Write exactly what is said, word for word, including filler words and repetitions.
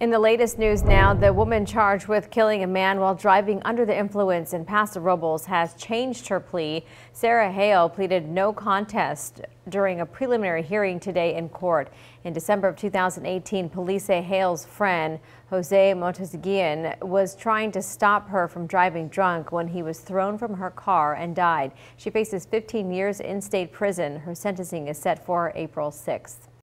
In the latest news now, the woman charged with killing a man while driving under the influence in Paso Robles has changed her plea. Sarah Hale pleaded no contest during a preliminary hearing today in court. In December of two thousand eighteen, police say Hale's friend, Jose Montezguian, was trying to stop her from driving drunk when he was thrown from her car and died. She faces fifteen years in state prison. Her sentencing is set for April sixth.